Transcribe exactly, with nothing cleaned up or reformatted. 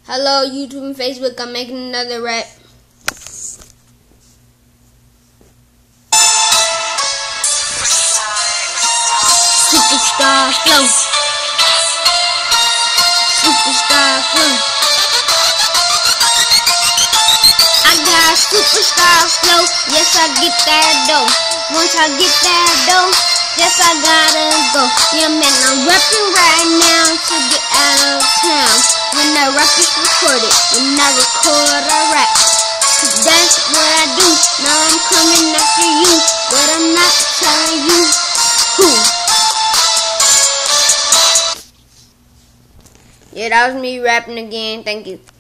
Hello, YouTube and Facebook. I'm making another rap. Superstar flow. Superstar flow. I got superstar flow. Yes, I get that dough. Once I get that dough, yes, I gotta go. Yeah, man, I'm rapping right now to get out of town. When I rap is recorded, when I record I rap. That's what I do. Now I'm coming after you, but I'm not telling you who. Yeah, that was me rapping again. Thank you.